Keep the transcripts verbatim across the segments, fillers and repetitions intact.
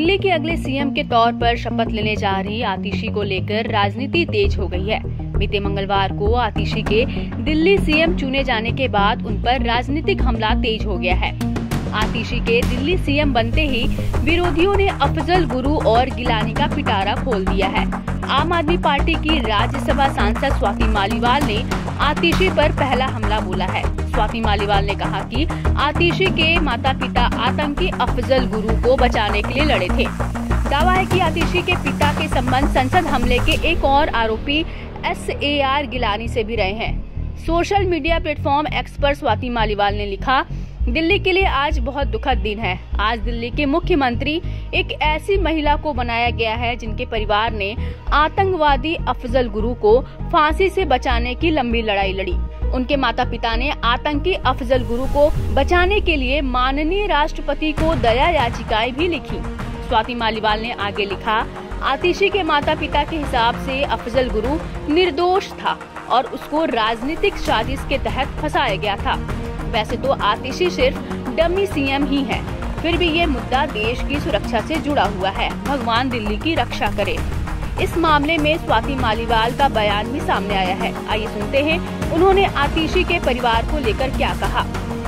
दिल्ली के अगले सीएम के तौर पर शपथ लेने जा रही आतिशी को लेकर राजनीति तेज हो गई है। बीते मंगलवार को आतिशी के दिल्ली सीएम चुने जाने के बाद उन पर राजनीतिक हमला तेज हो गया है। आतिशी के दिल्ली सीएम बनते ही विरोधियों ने अफजल गुरु और गिलानी का पिटारा खोल दिया है। आम आदमी पार्टी की राज्यसभा सांसद स्वाति मालीवाल ने आतिशी पर पहला हमला बोला है। स्वाति मालीवाल ने कहा कि आतिशी के माता पिता आतंकी अफजल गुरु को बचाने के लिए लड़े थे। दावा है कि आतिशी के पिता के संबंध संसद हमले के एक और आरोपी एस ए आर गिलानी से भी रहे हैं। सोशल मीडिया प्लेटफॉर्म एक्स पर स्वाति मालीवाल ने लिखा, दिल्ली के लिए आज बहुत दुखद दिन है। आज दिल्ली के मुख्यमंत्री एक ऐसी महिला को बनाया गया है जिनके परिवार ने आतंकवादी अफजल गुरु को फांसी से बचाने की लंबी लड़ाई लड़ी। उनके माता पिता ने आतंकी अफजल गुरु को बचाने के लिए माननीय राष्ट्रपति को दया याचिकाएं भी लिखी। स्वाति मालीवाल ने आगे लिखा, आतिशी के माता पिता के हिसाब से अफजल गुरु निर्दोष था और उसको राजनीतिक साजिश के तहत फंसाया गया था। वैसे तो आतिशी सिर्फ डमी सीएम ही है, फिर भी ये मुद्दा देश की सुरक्षा से जुड़ा हुआ है। भगवान दिल्ली की रक्षा करे। इस मामले में स्वाति मालीवाल का बयान भी सामने आया है। आइए सुनते हैं उन्होंने आतिशी के परिवार को लेकर क्या कहा।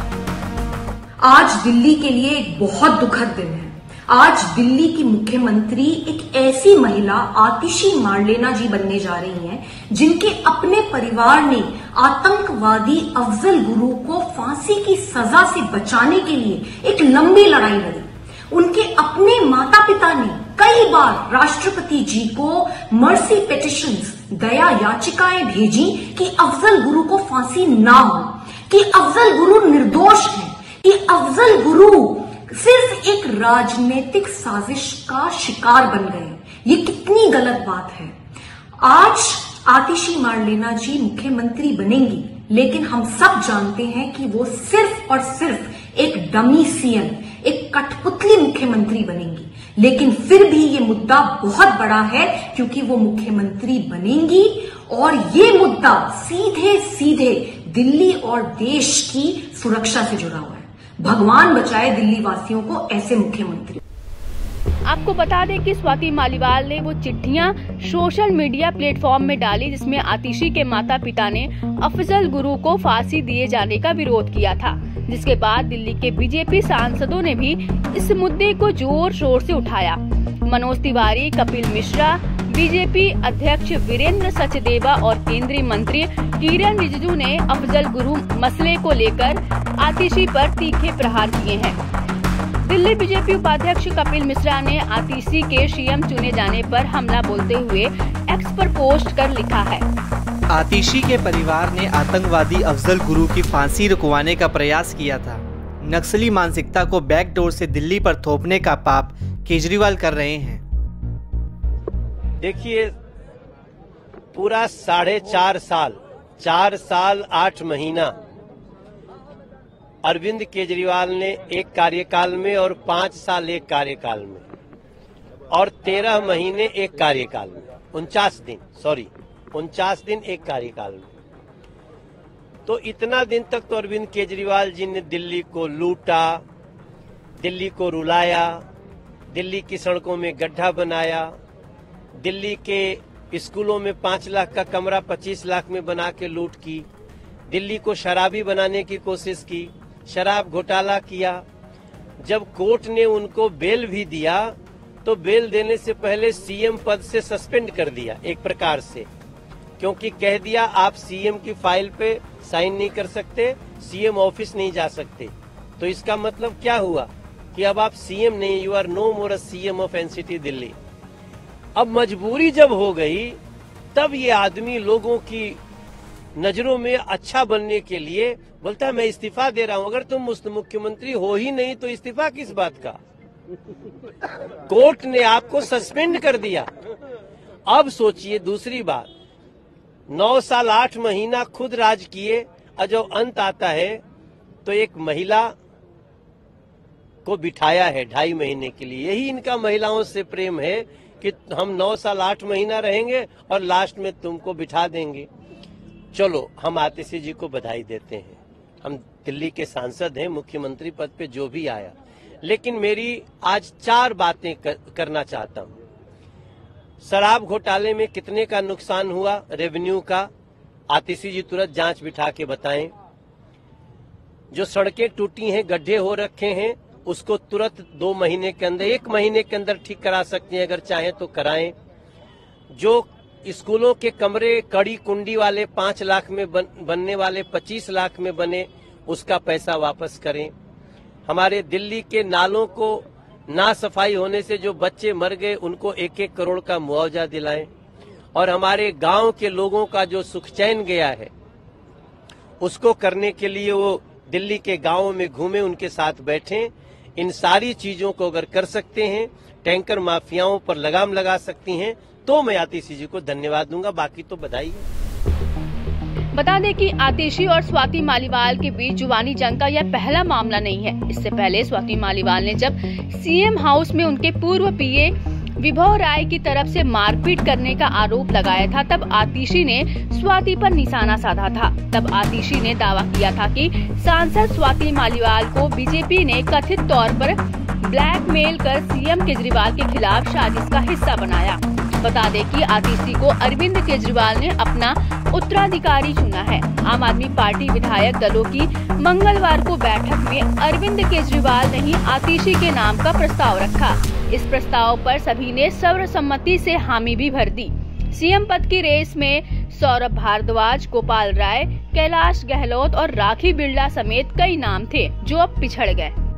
आज दिल्ली के लिए एक बहुत दुखद दिन है। आज दिल्ली की मुख्यमंत्री एक ऐसी महिला आतिशी मारलेना जी बनने जा रही हैं, जिनके अपने परिवार ने आतंकवादी अफजल गुरु को फांसी की सजा से बचाने के लिए एक लंबी लड़ाई लड़ी। उनके अपने माता पिता ने कई बार राष्ट्रपति जी को मर्सी पिटिशंस, दया याचिकाएं भेजी कि अफजल गुरु को फांसी ना हो, कि अफजल गुरु निर्दोष है, कि अफजल गुरु सिर्फ एक राजनीतिक साजिश का शिकार बन गए। ये कितनी गलत बात है। आज आतिशी मारलेना जी मुख्यमंत्री बनेंगी, लेकिन हम सब जानते हैं कि वो सिर्फ और सिर्फ एक डमी सीएम, एक कठपुतली मुख्यमंत्री बनेंगी। लेकिन फिर भी ये मुद्दा बहुत बड़ा है, क्योंकि वो मुख्यमंत्री बनेंगी और ये मुद्दा सीधे सीधे दिल्ली और देश की सुरक्षा से जुड़ा हुआ है। भगवान बचाए दिल्ली वासियों को ऐसे मुख्यमंत्री। आपको बता दें कि स्वाति मालीवाल ने वो चिट्ठियां सोशल मीडिया प्लेटफॉर्म में डाली जिसमें आतिशी के माता पिता ने अफजल गुरु को फांसी दिए जाने का विरोध किया था, जिसके बाद दिल्ली के बीजेपी सांसदों ने भी इस मुद्दे को जोर शोर से उठाया। मनोज तिवारी, कपिल मिश्रा, बीजेपी अध्यक्ष वीरेंद्र सचदेवा और केंद्रीय मंत्री किरेन रिजिजू ने अफजल गुरु मसले को लेकर आतिशी पर तीखे प्रहार किए हैं। दिल्ली बीजेपी उपाध्यक्ष कपिल मिश्रा ने आतिशी के सीएम चुने जाने पर हमला बोलते हुए एक्स पर पोस्ट कर लिखा है, आतिशी के परिवार ने आतंकवादी अफजल गुरु की फांसी रुकवाने का प्रयास किया था। नक्सली मानसिकता को बैकडोर से दिल्ली पर थोपने का पाप केजरीवाल कर रहे हैं। देखिए, पूरा साढ़े चार साल चार साल आठ महीना अरविंद केजरीवाल ने एक कार्यकाल में और पांच साल एक कार्यकाल में और तेरह महीने एक कार्यकाल में, उनचास दिन सॉरी उनचास दिन एक कार्यकाल में, तो इतना दिन तक तो अरविंद केजरीवाल जी ने दिल्ली को लूटा, दिल्ली को रुलाया, दिल्ली की सड़कों में गड्ढा बनाया, दिल्ली के स्कूलों में पांच लाख का कमरा पच्चीस लाख में बना के लूट की, दिल्ली को शराबी बनाने की कोशिश की, शराब घोटाला किया। जब कोर्ट ने उनको बेल भी दिया तो बेल देने से पहले सीएम पद से सस्पेंड कर दिया एक प्रकार से, क्योंकि कह दिया आप सीएम की फाइल पे साइन नहीं कर सकते, सीएम ऑफिस नहीं जा सकते। तो इसका मतलब क्या हुआ कि अब आप सीएम नहीं, you are no more a CM of NCT Delhi. अब मजबूरी जब हो गई, तब ये आदमी लोगों की नजरों में अच्छा बनने के लिए बोलता है मैं इस्तीफा दे रहा हूं। अगर तुम मुख्यमंत्री हो ही नहीं तो इस्तीफा किस बात का। कोर्ट ने आपको सस्पेंड कर दिया। अब सोचिए दूसरी बात, नौ साल आठ महीना खुद राज किए और जब अंत आता है तो एक महिला को बिठाया है ढाई महीने के लिए। यही इनका महिलाओं से प्रेम है कि हम नौ साल आठ महीना रहेंगे और लास्ट में तुमको बिठा देंगे। चलो, हम आतिशी जी को बधाई देते हैं। हम दिल्ली के सांसद हैं, मुख्यमंत्री पद पे जो भी आया, लेकिन मेरी आज चार बातें कर, करना चाहता हूं। शराब घोटाले में कितने का नुकसान हुआ रेवेन्यू का, आतिशी जी तुरंत जांच बिठा के बताएं। जो सड़कें टूटी हैं, गड्ढे हो रखे हैं, उसको तुरंत दो महीने के अंदर, एक महीने के अंदर ठीक करा सकते हैं, अगर चाहें तो कराएं। जो स्कूलों के कमरे कड़ी कुंडी वाले पांच लाख में बन, बनने वाले पच्चीस लाख में बने, उसका पैसा वापस करें। हमारे दिल्ली के नालों को ना सफाई होने से जो बच्चे मर गए, उनको एक एक करोड़ का मुआवजा दिलाएं। और हमारे गांव के लोगों का जो सुख चैन गया है, उसको करने के लिए वो दिल्ली के गांवों में घूमे, उनके साथ बैठें। इन सारी चीजों को अगर कर सकते हैं, टैंकर माफियाओं पर लगाम लगा सकती हैं, तो मैं आतिशी जी को धन्यवाद दूंगा, बाकी तो बधाई है। बता दें कि आतिशी और स्वाति मालीवाल के बीच जुबानी जंग का यह पहला मामला नहीं है। इससे पहले स्वाति मालीवाल ने जब सीएम हाउस में उनके पूर्व पीए विभव राय की तरफ से मारपीट करने का आरोप लगाया था, तब आतिशी ने स्वाति पर निशाना साधा था। तब आतिशी ने दावा किया था कि सांसद स्वाति मालीवाल को बीजेपी ने कथित तौर पर ब्लैकमेल कर सीएम केजरीवाल के खिलाफ साजिश का हिस्सा बनाया। बता दें कि आतिशी को अरविंद केजरीवाल ने अपना उत्तराधिकारी चुना है। आम आदमी पार्टी विधायक दलों की मंगलवार को बैठक में अरविंद केजरीवाल ने ही आतिशी के नाम का प्रस्ताव रखा। इस प्रस्ताव पर सभी ने सर्वसम्मति से हामी भी भर दी। सीएम पद की रेस में सौरभ भारद्वाज, गोपाल राय, कैलाश गहलोत और राखी बिरला समेत कई नाम थे, जो अब पिछड़ गए।